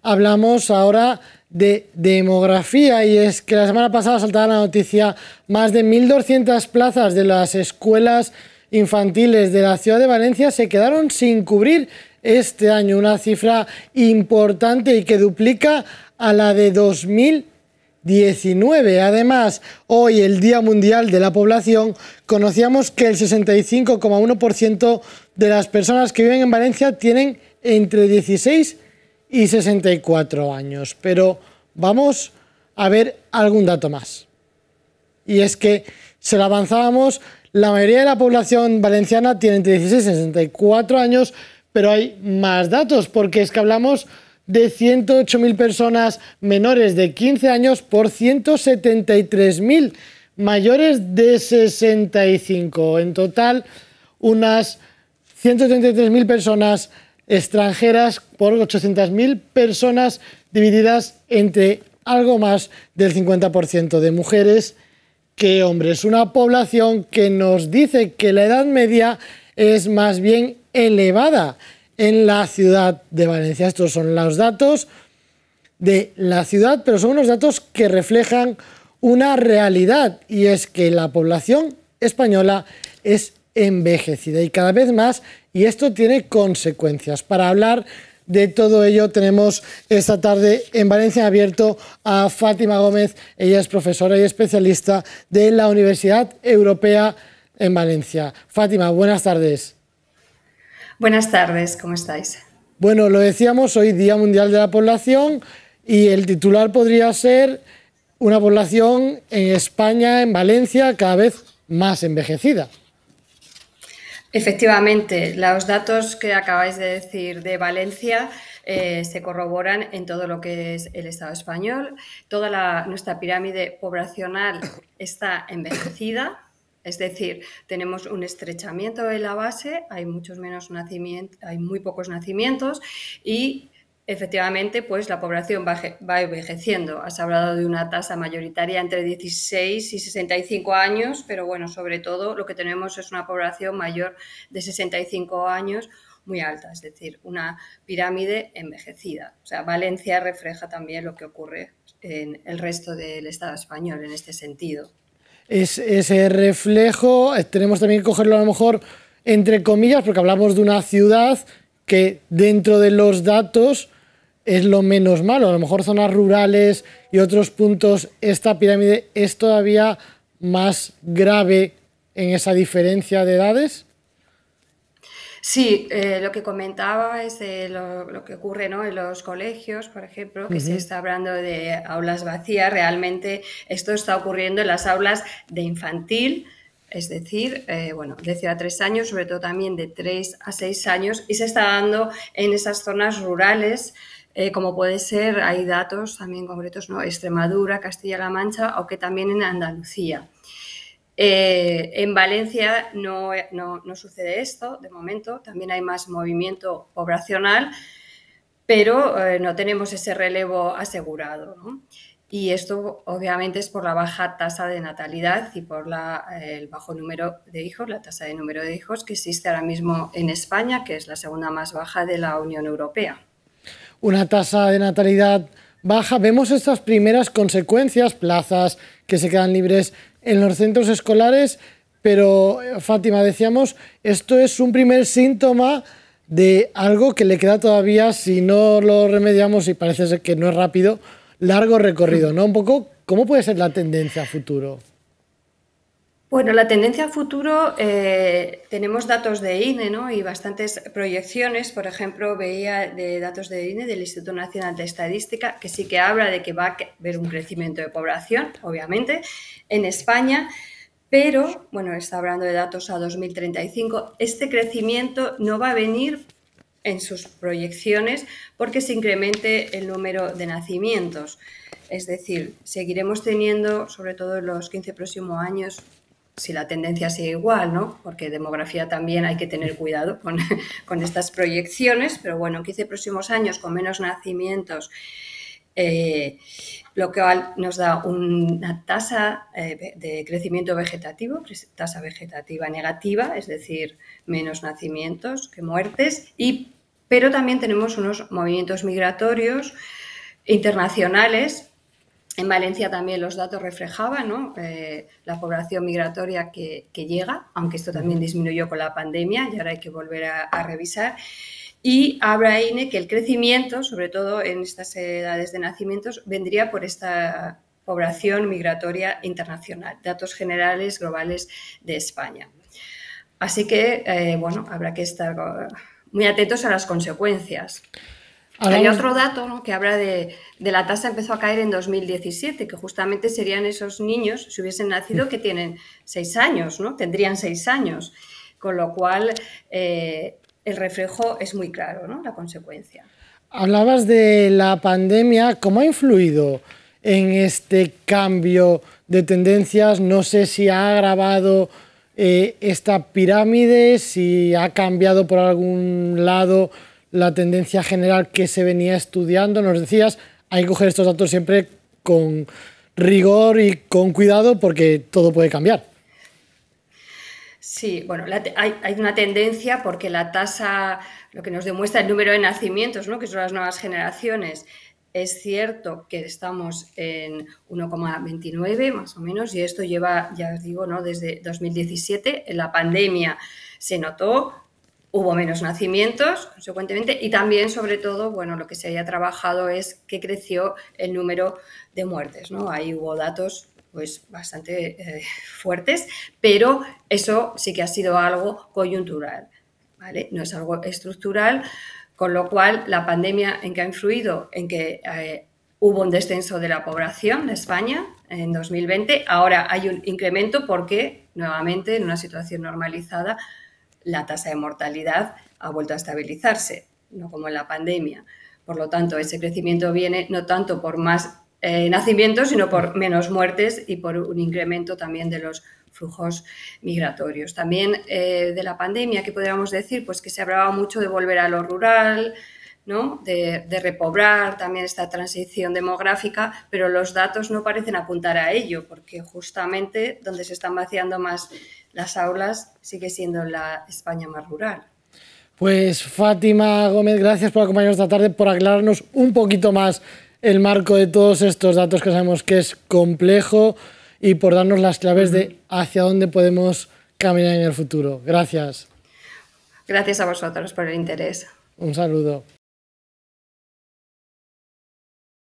hablamos ahora de demografía, y es que la semana pasada saltaba la noticia: más de 1.200 plazas de las escuelas infantiles de la ciudad de Valencia se quedaron sin cubrir este año, una cifra importante y que duplica a la de 2019. Además, hoy, el Día Mundial de la Población, conocíamos que el 65,1% de las personas que viven en Valencia tienen entre 16 y 64 años. Pero vamos a ver algún dato más. Y es que, se lo avanzábamos, la mayoría de la población valenciana tiene entre 16 y 64 años, pero hay más datos, porque es que hablamos de 108.000 personas menores de 15 años por 173.000 mayores de 65. En total, unas 133.000 personas extranjeras por 800.000 personas, divididas entre algo más del 50% de mujeres que hombres. Una población que nos dice que la edad media es más bien elevada en la ciudad de Valencia. Estos son los datos de la ciudad, pero son unos datos que reflejan una realidad, y es que la población española es envejecida y cada vez más, y esto tiene consecuencias. Para hablar de todo ello tenemos esta tarde en Valencia Abierto a Fátima Gómez. Ella es profesora y especialista de la Universidad Europea en Valencia. Fátima, buenas tardes. Buenas tardes, ¿cómo estáis? Bueno, lo decíamos, hoy Día Mundial de la Población, y el titular podría ser: una población en España, en Valencia, cada vez más envejecida. Efectivamente, los datos que acabáis de decir de Valencia se corroboran en todo lo que es el Estado español. Nuestra pirámide poblacional está envejecida. Es decir, tenemos un estrechamiento de la base, hay muy pocos nacimientos, y efectivamente pues la población va envejeciendo. Has hablado de una tasa mayoritaria entre 16 y 65 años, pero bueno, sobre todo lo que tenemos es una población mayor de 65 años muy alta, es decir, una pirámide envejecida. O sea, Valencia refleja también lo que ocurre en el resto del Estado español en este sentido. Ese reflejo tenemos también que cogerlo a lo mejor entre comillas, porque hablamos de una ciudad que dentro de los datos es lo menos malo. A lo mejor zonas rurales y otros puntos, esta pirámide es todavía más grave en esa diferencia de edades. Sí, lo que comentaba es lo que ocurre, ¿no?, en los colegios, por ejemplo, que se está hablando de aulas vacías. Realmente esto está ocurriendo en las aulas de infantil, es decir, de 0 a 3 años, sobre todo también de 3 a 6 años, y se está dando en esas zonas rurales, como puede ser, hay datos también concretos, ¿no?, Extremadura, Castilla-La Mancha, aunque también en Andalucía. En Valencia no sucede esto, de momento. También hay más movimiento poblacional, pero no tenemos ese relevo asegurado, ¿no? Y esto obviamente es por la baja tasa de natalidad y por el bajo número de hijos, la tasa de número de hijos que existe ahora mismo en España, que es la segunda más baja de la Unión Europea. Una tasa de natalidad baja. Vemos estas primeras consecuencias, plazas que se quedan libres en los centros escolares, pero Fátima, decíamos, esto es un primer síntoma de algo que le queda todavía, si no lo remediamos, y parece ser que no es rápido, largo recorrido, ¿no? Un poco, ¿cómo puede ser la tendencia a futuro? Bueno, la tendencia a futuro, tenemos datos de INE, ¿no?, y bastantes proyecciones. Por ejemplo, veía de datos de INE, del Instituto Nacional de Estadística, que sí que habla de que va a haber un crecimiento de población, obviamente, en España, pero, bueno, está hablando de datos a 2035. Este crecimiento no va a venir en sus proyecciones porque se incremente el número de nacimientos. Es decir, seguiremos teniendo, sobre todo en los 15 próximos años, si la tendencia sigue igual, ¿no?, porque demografía también hay que tener cuidado con estas proyecciones, pero bueno, en 15 próximos años con menos nacimientos, lo que nos da una tasa de crecimiento vegetativo, tasa vegetativa negativa, es decir, menos nacimientos que muertes, y Pero también tenemos unos movimientos migratorios internacionales. En Valencia también los datos reflejaban, ¿no? La población migratoria que llega, aunque esto también disminuyó con la pandemia y ahora hay que volver a revisar. Y habla INE que el crecimiento, sobre todo en estas edades de nacimientos, vendría por esta población migratoria internacional, datos generales globales de España. Así que, bueno, habrá que estar muy atentos a las consecuencias. Hay otro dato, ¿no?, que habla de la tasa empezó a caer en 2017, que justamente serían esos niños, si hubiesen nacido, que tienen 6 años, ¿no? Tendrían 6 años, con lo cual el reflejo es muy claro, ¿no?, la consecuencia. Hablabas de la pandemia, ¿cómo ha influido en este cambio de tendencias? No sé si ha agravado esta pirámide, si ha cambiado por algún lado la tendencia general que se venía estudiando. Nos decías, hay que coger estos datos siempre con rigor y con cuidado porque todo puede cambiar. Sí, bueno, hay una tendencia porque la tasa, lo que nos demuestra el número de nacimientos, ¿no?, que son las nuevas generaciones, es cierto que estamos en 1,29 más o menos, y esto lleva, ya os digo, ¿no?, desde 2017. En la pandemia se notó, hubo menos nacimientos, consecuentemente, y también, sobre todo, bueno, lo que se haya trabajado es que creció el número de muertes, ¿no? Ahí hubo datos pues bastante fuertes, pero eso sí que ha sido algo coyuntural, ¿vale? No es algo estructural, con lo cual la pandemia, ¿en qué ha influido? En que hubo un descenso de la población de España en 2020, ahora hay un incremento porque, nuevamente, en una situación normalizada, la tasa de mortalidad ha vuelto a estabilizarse, no como en la pandemia. Por lo tanto, ese crecimiento viene no tanto por más nacimientos, sino por menos muertes y por un incremento también de los flujos migratorios. También de la pandemia, ¿qué podríamos decir? Pues que se hablaba mucho de volver a lo rural, ¿no?, de repoblar también esta transición demográfica, pero los datos no parecen apuntar a ello, porque justamente donde se están vaciando más las aulas sigue siendo la España más rural. Pues Fátima Gómez, gracias por acompañarnos esta tarde, por aclararnos un poquito más el marco de todos estos datos que sabemos que es complejo y por darnos las claves de hacia dónde podemos caminar en el futuro. Gracias. Gracias a vosotros por el interés. Un saludo.